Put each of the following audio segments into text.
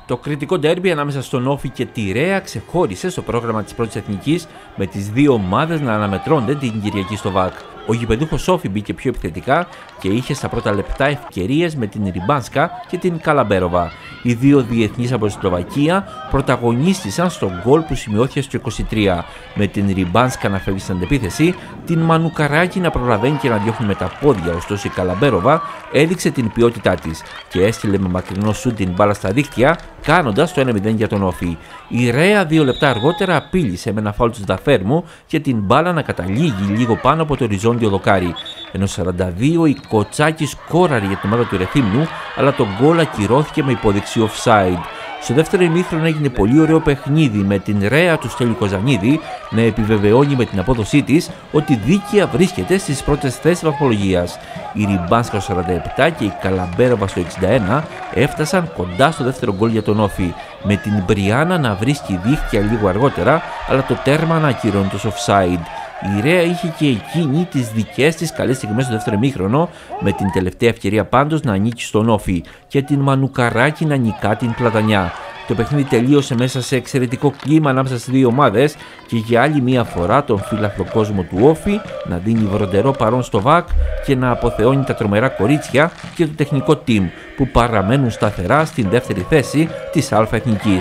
Το κριτικό ντέρμπι ανάμεσα στον Όφη και τη Ρέα ξεχώρισε στο πρόγραμμα της πρώτης εθνικής, με τις δύο ομάδες να αναμετρώνται την Κυριακή στο ΒΑΚ. Ο γηπεδούχος Όφη μπήκε πιο επιθετικά και είχε στα πρώτα λεπτά ευκαιρίες με την Ριμπάνσκα και την Καλαμπέροβα. Οι δύο διεθνείς από τη Σλοβακία πρωταγωνίστησαν στον γκολ που σημειώθηκε στο 23, με την Ριμπάνσκα να φεύγει στην αντεπίθεση, την Μανουκαράκη να προλαβαίνει και να διώχνει με τα πόδια, ωστόσο η Καλαμπέροβα έδειξε την ποιότητά της και έστειλε με μακρινό σουτ την μπάλα στα δίχτυα, κάνοντας το 1-0 για τον Όφη. Η Ρέα 2 λεπτά αργότερα απείλησε με ένα φάουλ του Δαφέρμου και την μπάλα να καταλήγει λίγο πάνω από το οριζόντιο δοκάρι. Ενώ 42 η Κοτσάκη σκόραρε για την ομάδα του Ρεθύμνου, αλλά το γκολ ακυρώθηκε με υπόδειξη offside. Στο δεύτερο ημίχρονο έγινε πολύ ωραίο παιχνίδι, με την Ρέα του Στέλιου Κοζανίδη να επιβεβαιώνει με την απόδοσή της ότι δίκαια βρίσκεται στις πρώτες θέσεις βαθμολογίας. Η Ριμπάνσκα στο 47 και η Καλαμπέροβα στο 61 έφτασαν κοντά στο δεύτερο γκολ για τον Όφη, με την Μπριάνα να βρίσκει δίχτυα λίγο αργότερα, αλλά το τέρμα να ακυρώνει το offside. Η Ρέα είχε και εκείνη τις δικές της καλές στιγμές στο δεύτερο ημίχρονο, με την τελευταία ευκαιρία πάντως να ανήκει στον Όφη και την Μανουκαράκη να νικά την Πλατανιά. Το παιχνίδι τελείωσε μέσα σε εξαιρετικό κλίμα ανάμεσα στις δύο ομάδες και για άλλη μία φορά τον φύλαθλο κόσμο του Όφη να δίνει βροντερό παρόν στο ΒΑΚ και να αποθεώνει τα τρομερά κορίτσια και το τεχνικό team που παραμένουν σταθερά στην δεύτερη θέση της Α Εθνικής.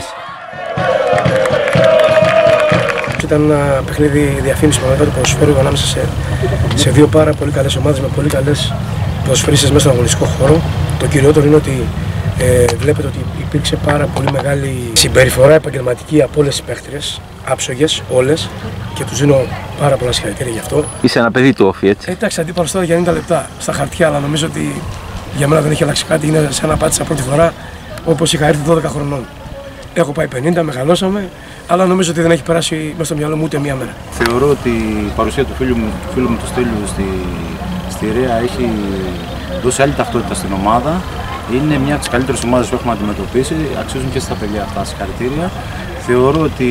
Ήταν ένα παιχνίδι διαφήμιση του ποδοσφαίρου ανάμεσα σε δύο πάρα πολύ καλές ομάδες με πολύ καλές ποδοσφαιρίστες μέσα στον αγωνιστικό χώρο. Το κυριότερο είναι ότι βλέπετε ότι υπήρξε πάρα πολύ μεγάλη συμπεριφορά επαγγελματική από όλες τις παίχτριες, άψογες όλες, και τους δίνω πάρα πολλά συγχαρητήρια γι' αυτό. Είσαι ένα παιδί του Όφη, έτσι. Εντάξει, αντίπαλος τώρα για 90 λεπτά στα χαρτιά, αλλά νομίζω ότι για μένα δεν έχει αλλάξει κάτι. Είναι σαν να πάτησα πρώτη φορά όπως είχα έρθει 12 χρονών. Έχω πάει 50, μεγαλώσαμε, αλλά νομίζω ότι δεν έχει περάσει μέσα στο μυαλό μου ούτε μία μέρα. Θεωρώ ότι η παρουσία του φίλου μου του Στέλιου στη Ρέα έχει δώσει άλλη ταυτότητα στην ομάδα. Είναι μια από τις καλύτερες ομάδες που έχουμε αντιμετωπίσει, αξίζουν και στα παιδιά αυτά συγχαρητήρια. Θεωρώ ότι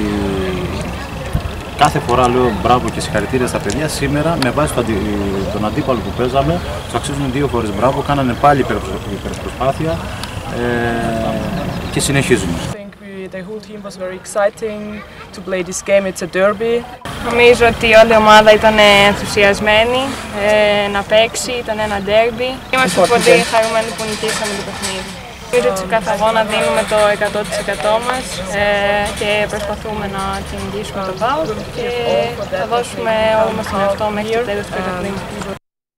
κάθε φορά λέω μπράβο και συγχαρητήρια στα παιδιά. Σήμερα, με βάση τον αντίπαλο που παίζαμε, τους αξίζουν 2 φορές μπράβο, κάνανε πάλι υπερπροσπάθεια και συνεχίζουμε. The whole team was very exciting to play this game. It's a derby. Νομίζω ότι όλη η ομάδα ήταν ενθουσιασμένη να παίξει, ήταν ένα derby. Είμαστε πολύ χαρούμενοι που νικήσαμε το παιχνίδι. Νομίζω ότι σε κάθε αγώνα δίνουμε το 100% μας και προσπαθούμε να κυνηγήσουμε το ΠΑΟΚ και θα δώσουμε όλο μας τον εαυτό μέχρι το τέλος του πρωταθλήματος.